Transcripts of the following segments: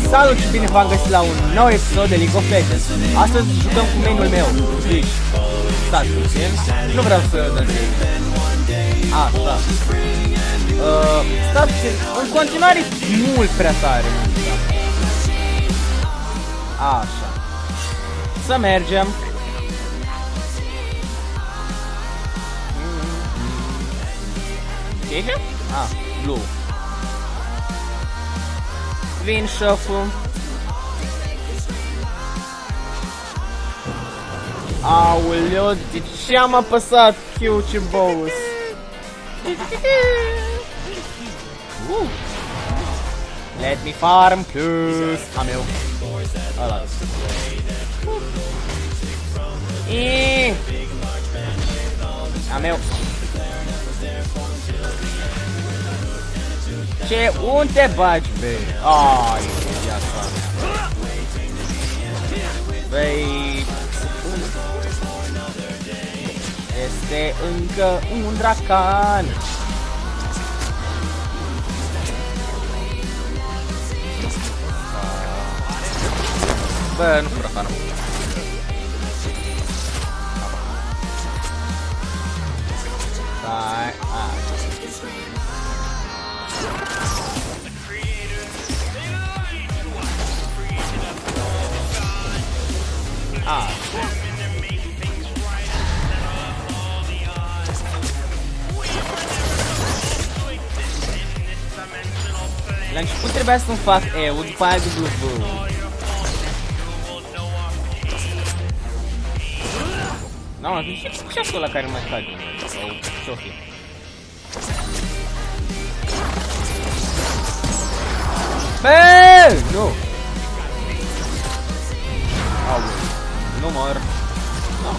Salut și bine v-am găsit la un nou episod de League of Legends. Astăzi jucăm cu main-ul meu, Twitch. Stați puțin, nu vreau să dați. Așa. Stați puțin, în continuare mult prea tare. Așa. Să mergem. Ce e? Blue. Vin shuffle. Aoleu, de ce am apăsat Q, ce boss? Let me farm plus. A meu. Ăla. A meu. Ce? Unde bagi, băi? Ai, viața mea. Băi... Este încă un dracan. Bă, nu cu dracanul. Stai, la început trebuia să-mi fac E-ul, după aia W. Nu, ce-a fost ăla care mai cade? Sau ce-o fi? Bă! Nu! Au, nu mor. Nu.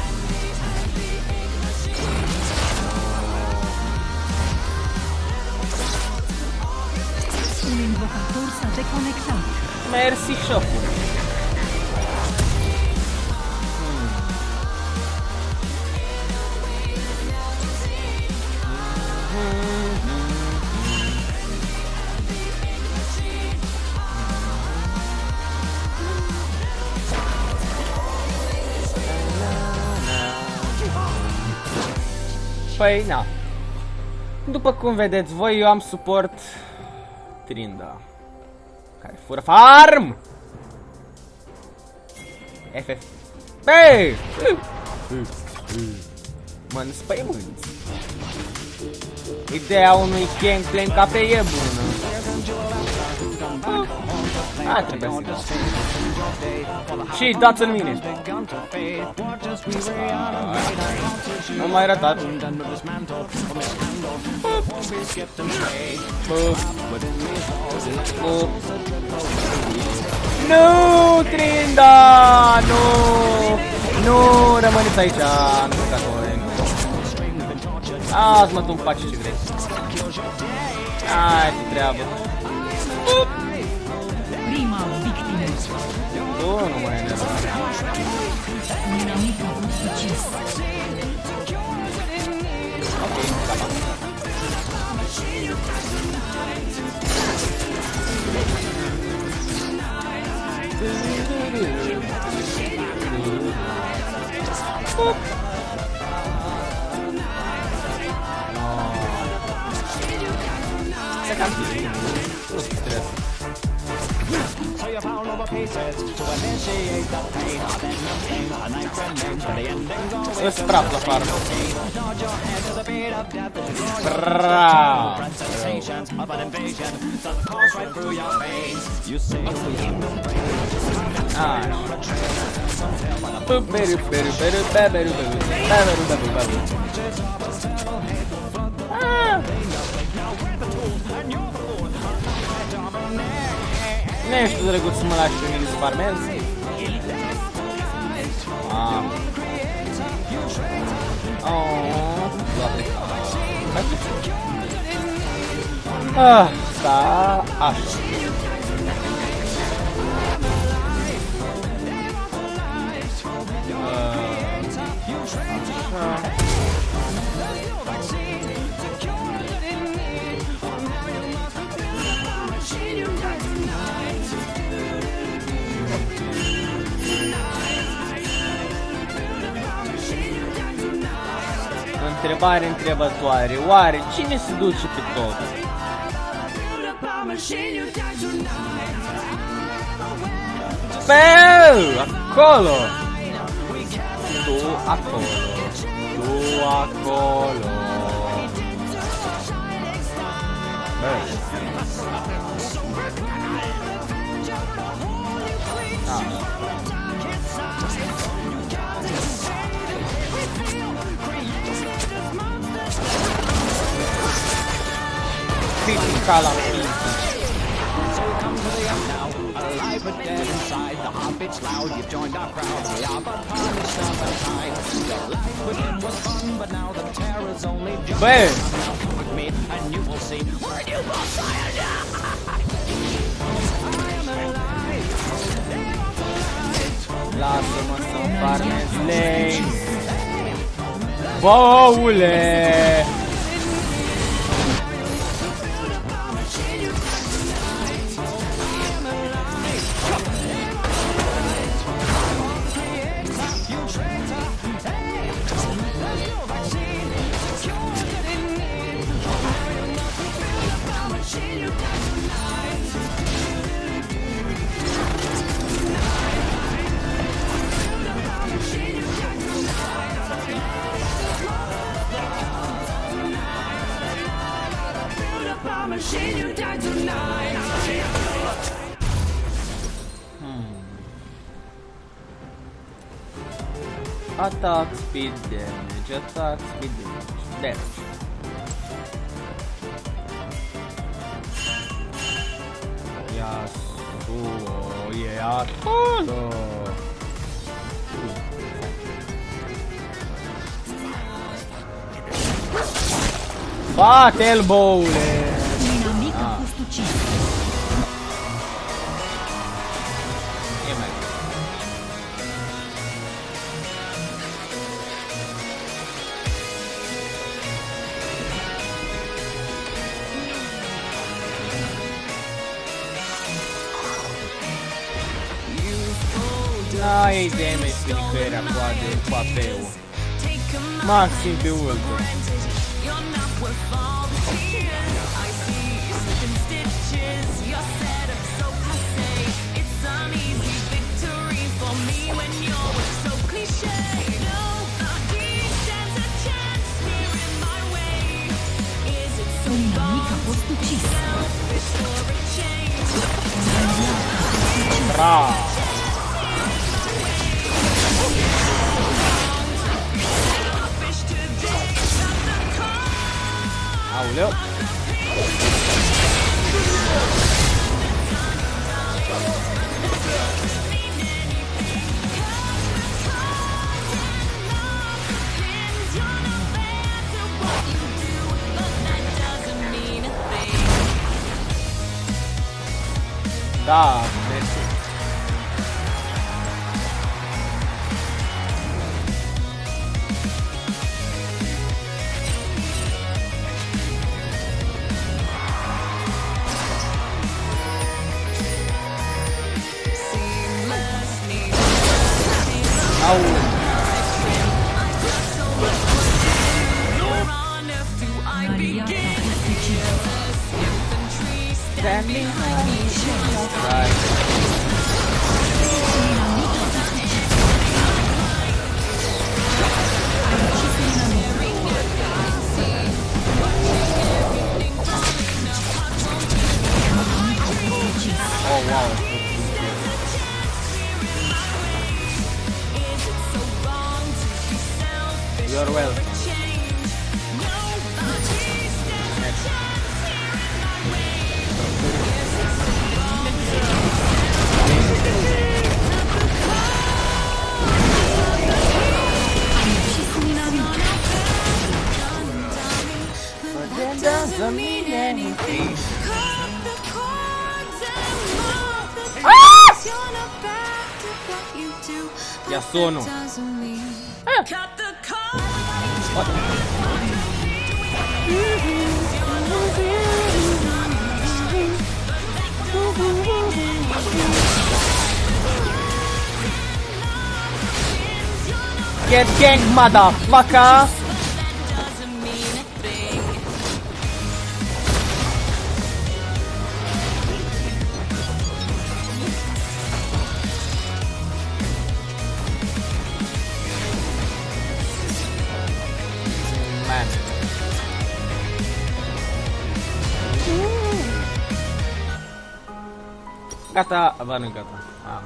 Un invocator s-a deconectat. Mersi, șoful. Păi, na. După cum vedeți voi, eu am suport Trinda, care fură farm! FF. Băi! Mă înspăimânți. Ideea unui gameplay ca pe e bună. Trebuie să dau. Și dați în mine. Nu m-ai ratat. Nu, Trinda! Nu! Nu, rămâneți aici, nu jucați voi. Azi mă tu-mi faci ce vrei. Hai, ce treabă. Prima victimă. Nu mai e nevoie. Dinamic a avut succes. Ok, gata. Se canti. Nu se stres. Îți praf la farmă. Bravo. Nu ești drăguț să mă lași pe mine să farmez? Sta așa. întrebare întrebătoare. Oare cine se duce pe top? Pe acolo! Tu acolo! Tu acolo! Bă! Critica la mine. Bă! Lasă-mă să-mi farmez lane. Boule! Attack speed damage, attack speed damage. Yasuo e acolo. Bate-l, boule! Inamic a fost ucis. E mai bine. Ai damage pe nicăieri cu AP-ul. Maxim pe ultă. Inamic a fost ucis. Bravo! Aoleu! Da, mersi. Au. Maria a fost ucis. Standing Right. Oh wow. You're welcome. Doesn't mean anything. Yasuo no. Get ganked, motherfucker! Gata, va, nu gata. Ah.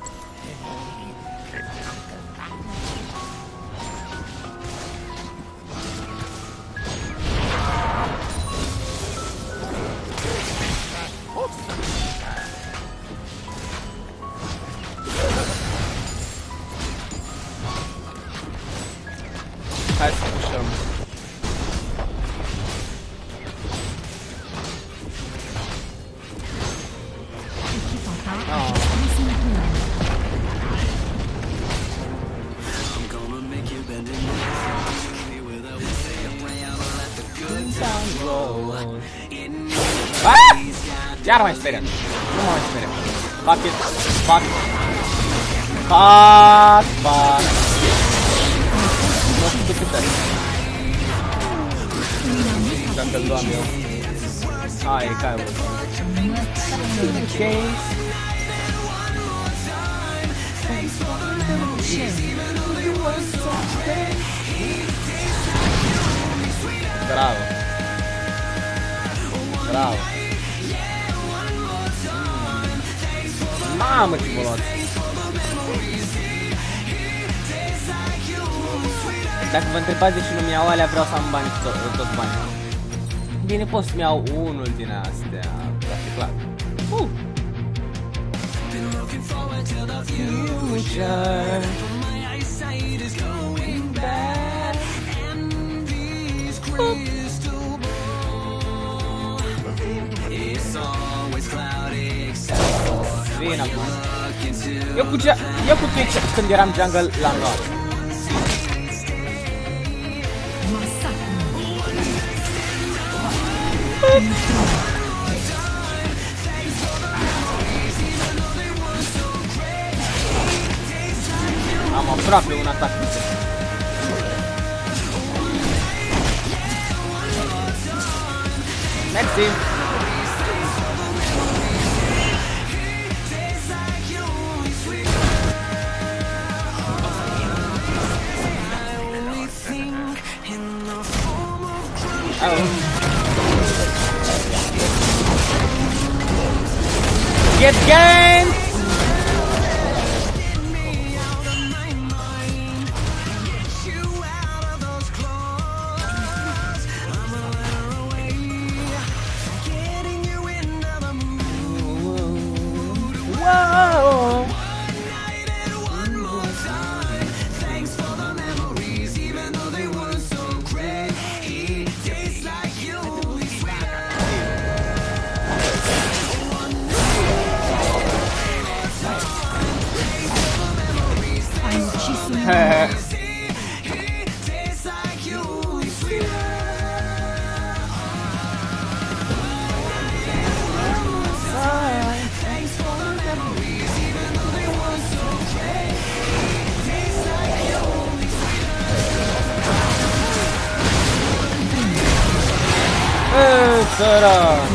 Hai să pușăm. Echipa ta a deschis un tunel. Ah! Iar mai speriat. Nu mai speriat. Fuck it. Fuck. Fuck. Fuck. Nu știu cât ai. Dacă-l luam eu. Hai, cai-ul. Ok. Bravo. Bravo. Mamă, ce bolot. Dacă vă întrebați de ce nu-mi iau alea, vreau să am bani, toți banii. Bine, pot să-mi iau unul din astea. Dar e clar. Vine acum. Eu cu Twitch când eram jungle l-am luat. Am aproape un atac. Mersi. Get game! Whoa! Săran!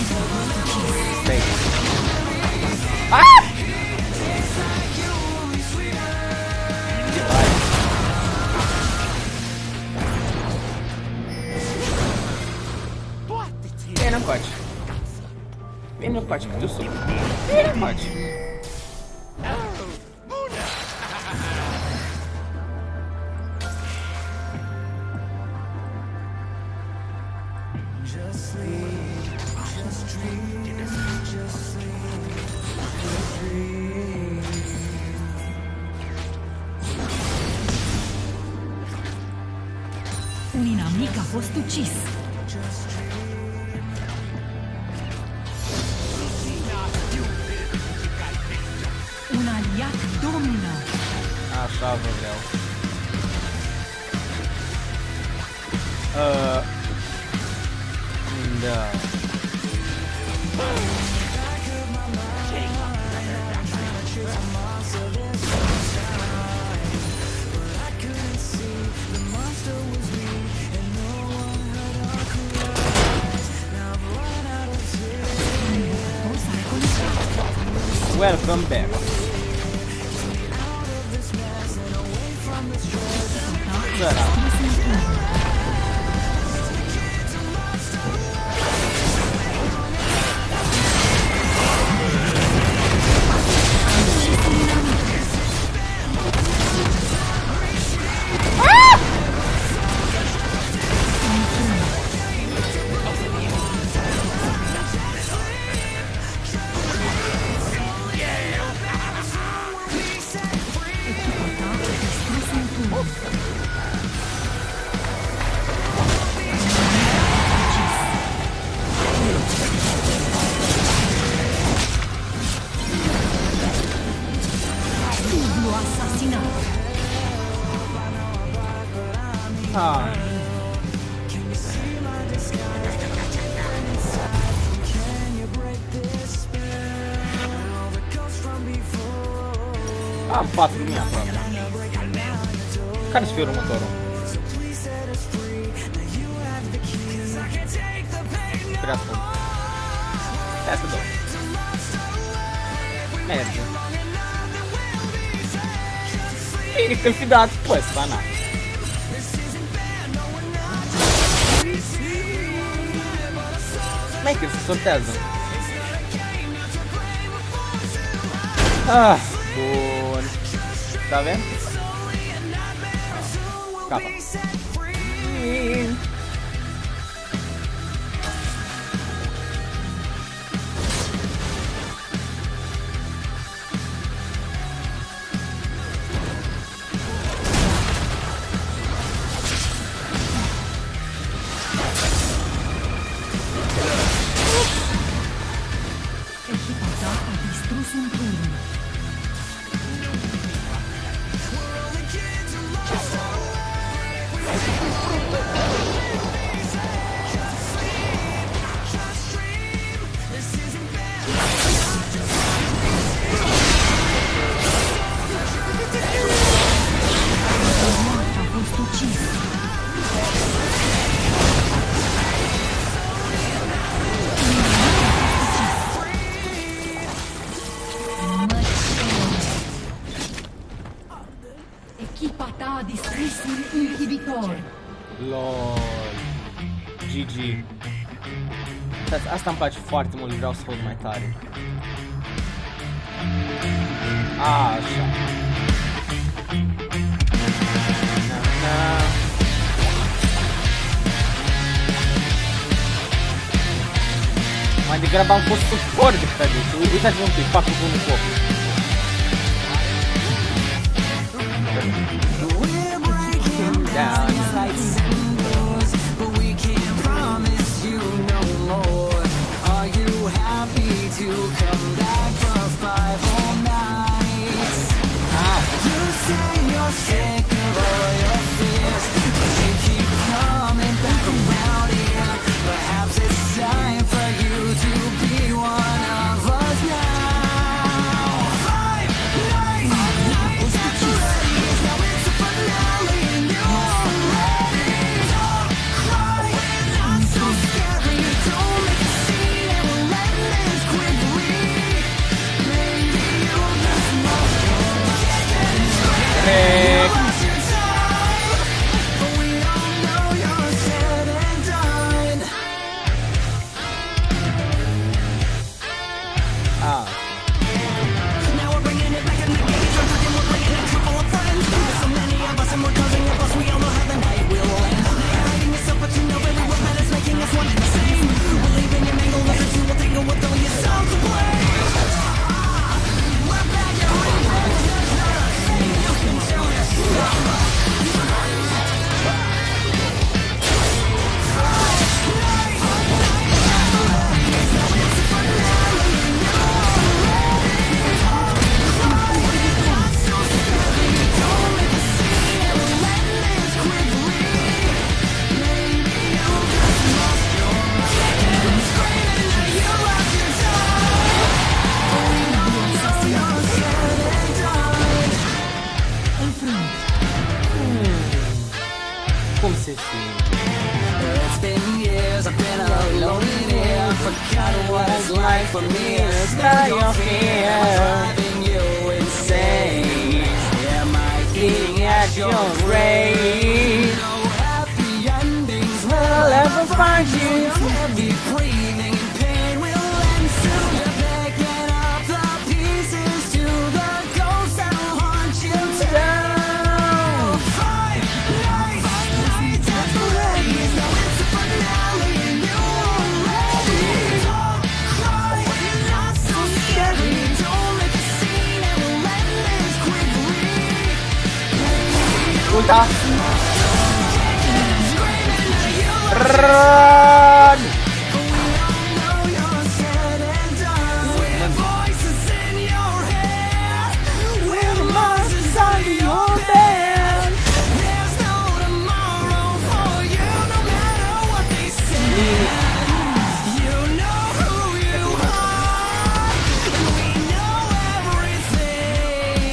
Ah! Vem încoace. Vem încoace, că tu sub. Vem încoace. Un inamic a fost ucis. Un aliat domină. Așa vă vreau. Da. Welcome back. Ah. Am 4.000 aproape. Care să fie următorul? Trească. Trească 2. Merge. Bine că-l fi dat pe ăsta, na. Mai că se sortează. Ah, bun. Da, avem? Capa. Echipa ta a distrus un turn. A fost ucis. Echipa ta a distrus un inhibitor. LOL. GG. Asta îmi place foarte mult, vreau să hold mai tare. Așa. Na. Mai degrabă am fost suport decât adică. Uitați-vă un pic, fac cu unul foc. Down. Cum se simte? It's been years, I've been alone in here. Forgot what it's like for me to smell your fear. Driving you insane. Am I eating at your rate? No happy endings will ever find you. Heavy breathing and pain will end soon. You're picking up the pieces to the ghosts that will haunt you down. 5 nights after rain. Now it's the finale and you're ready. Don't cry, not so scary. Don't make a scene and we'll end this quickly. Ulta! Run!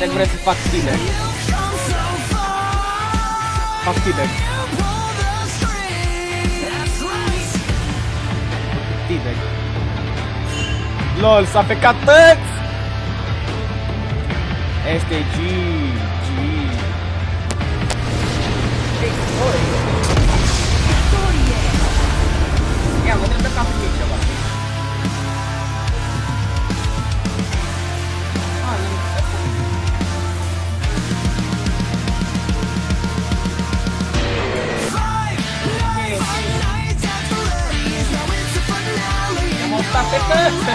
Stai că vreau să fac tibet. Fac tibet. Tibet. LOL, s-a fecat tăți! Este G. Ia, mă trebuie ca primit ceva. Am optat pe tăți!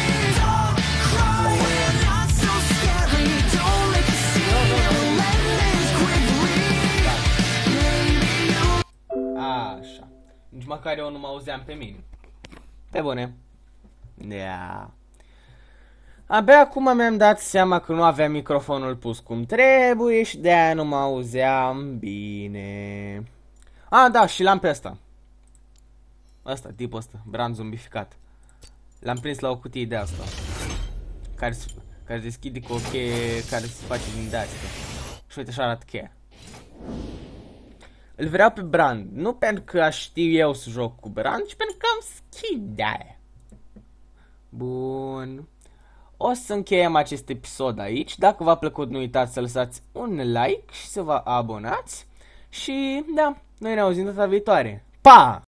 Așa. Nici măcar eu nu mă auzeam pe mine. Pe bune. Yeah. Abia acum mi-am dat seama că nu aveam microfonul pus cum trebuie și de-aia nu mă auzeam bine. Da, și l-am pe ăsta. Tipul ăsta, brand zombificat. L-am prins la o cutie de asta. Care se deschide cu o cheie care se face din de-astea. Și uite așa arată cheia. Îl vreau pe brand, nu pentru că știu eu să joc cu brand, ci pentru că am skin de-aia. Bun. O să încheiem acest episod aici. Dacă v-a plăcut, nu uitați să lăsați un like și să vă abonați. Și da, noi ne auzim data viitoare. Pa!